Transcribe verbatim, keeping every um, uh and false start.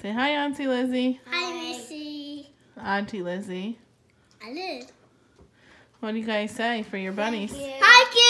Say hi, Auntie Lizzie. Hi, Missy. Auntie Lizzie. I live. What do you guys say for your bunnies? Hi, kids.